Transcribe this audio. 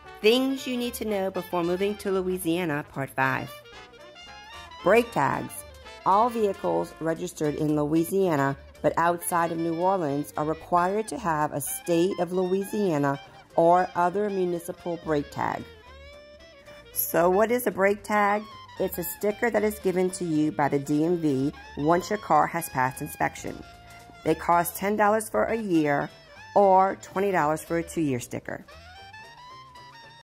Things you need to know before moving to Louisiana, Part 5. Brake tags. All vehicles registered in Louisiana but outside of New Orleans are required to have a State of Louisiana or other municipal brake tag. So what is a brake tag? It's a sticker that is given to you by the DMV once your car has passed inspection. They cost $10 for a year or $20 for a 2-year sticker.